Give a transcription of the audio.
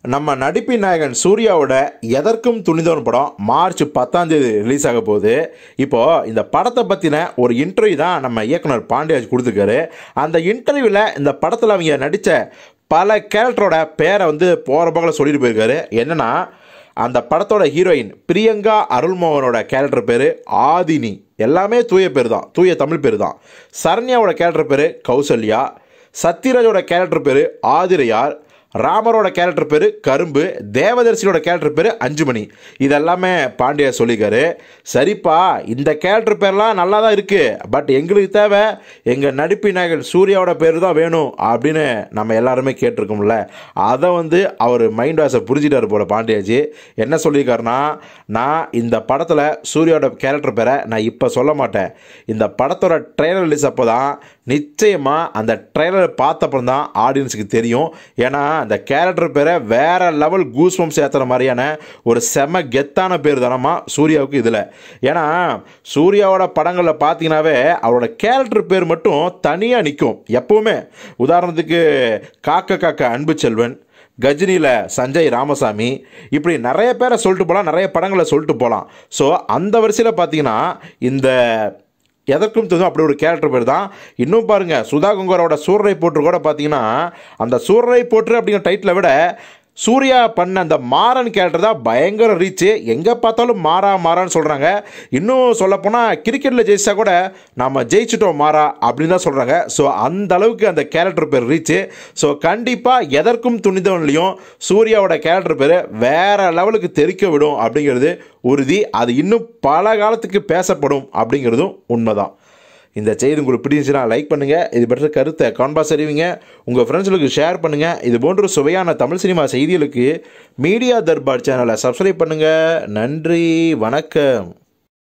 நம்ம நடிப்பின் நாயகன் சூர்யாவோட எதற்கும் துணிந்தவன் படம் மார்ச் 10 ரிலீஸ் ஆக போகுது. இப்போது இந்த படத்தை பற்றின ஒரு இன்டர்வியூ தான் நம்ம இயக்குனர் பாண்டியராஜ் கொடுத்துருக்காரு. அந்த இன்டர்வியூவில் இந்த படத்தில் அவங்க நடித்த பல கேரக்டரோட பேரை போகிற பக்கம் சொல்லிட்டு போயிருக்காரு. என்னென்னா, அந்த படத்தோட ஹீரோயின் பிரியங்கா அருள்மோகனோட கேரக்டர் பேர் ஆதினி. எல்லாமே தூய பேர் தான், தூய தமிழ் பேர் தான். சரண்யாவோட கேரக்டர் பேர் கௌசல்யா. சத்யராஜோட கேரக்டர் பேர் ஆதிரையார். ராமரோட கேரக்டர் பேர் கரும்பு. தேவதர்சியோட கேரக்டர் பேர் அஞ்சுமணி. இதெல்லாமே பாண்டியா சொல்லிக்காரு. சரிப்பா, இந்த கேரக்டர் பேர்லாம் நல்லா தான் இருக்குது, பட் எங்களுக்கு தேவை எங்கள் நடிப்பின் நாயகன் சூர்யாவோட பேர் தான் வேணும் அப்படின்னு நம்ம எல்லாருமே கேட்டிருக்கோம்ல. அதை அவர் மைண்ட் வாஷை புரிஞ்சிட்டாரு போல பாண்டியாஜி. என்ன சொல்லியிருக்காருன்னா, நான் இந்த படத்தில் சூர்யாவோட கேரக்டர் பேரை நான் இப்போ சொல்ல மாட்டேன். இந்த படத்தோட ட்ரெய்லர் ரிலீஸ் அப்போ தான் நிச்சயமாக அந்த ட்ரெய்லரை பார்த்தப்பறம் தான் ஆடியன்ஸுக்கு தெரியும். ஏன்னா அந்த கேரக்டர் பேரை வேற லெவல் கூஸ்பம்ஸ் ஏற்றுற மாதிரியான ஒரு செம கெத்தான பேர் தானம்மா சூர்யாவுக்கு இதில். ஏன்னா சூர்யாவோட படங்களில் பார்த்தீங்கன்னாவே அவரோட கேரக்டர் பேர் மட்டும் தனியாக நிற்கும் எப்பவுமே. உதாரணத்துக்கு காக்க அன்பு செல்வன், கஜினியில் சஞ்சய் ராமசாமி, இப்படி நிறைய பேரை சொல்லிட்டு போகலாம், நிறைய படங்களை சொல்லிட்டு போகலாம். ஸோ அந்த வரிசையில் பார்த்தீங்கன்னா இந்த எதற்கும் துணிந்தவன் அப்படி ஒரு கேரக்டர் பேர் தான். இன்னும் பாருங்கள், சுதா கொங்கரோட சூரரை போற்று கூட பார்த்தீங்கன்னா அந்த சூரரை போற்று அப்படிங்கிற டைட்டிலை விட சூர்யா பண்ண அந்த மாறன் கேரக்டர் தான் பயங்கர ரீச்சு. எங்கே பார்த்தாலும் மாறான்னு சொல்கிறாங்க. இன்னும் சொல்லப்போனால் கிரிக்கெட்டில் ஜெயிச்சா கூட நம்ம ஜெயிச்சிட்டோம் மாறா அப்படின்னு தான் சொல்கிறாங்க. ஸோ அந்த அளவுக்கு அந்த கேரக்டர் பேர் ரீச்சு. ஸோ கண்டிப்பாக எதற்கும் துணிந்தவன்லையும் சூர்யாவோட கேரக்டர் பேர் வேறு லெவலுக்கு தெரிக்க விடும் அப்படிங்கிறது உறுதி. அது இன்னும் பல காலத்துக்கு பேசப்படும் அப்படிங்கிறதும் உண்மைதான். இந்த செய்தி உங்களுக்கு பிடிச்சிச்சுன்னா லைக் பண்ணுங்கள். இது பற்றி கருத்தை கான்பாஸ் அறிவிங்க, உங்கள் ஃப்ரெண்ட்ஸுகளுக்கு ஷேர் பண்ணுங்கள். இது போன்ற சுவையான தமிழ் சினிமா செய்திகளுக்கு மீடியா தர்பார் சேனலை சப்ஸ்கிரைப் பண்ணுங்கள். நன்றி, வணக்கம்.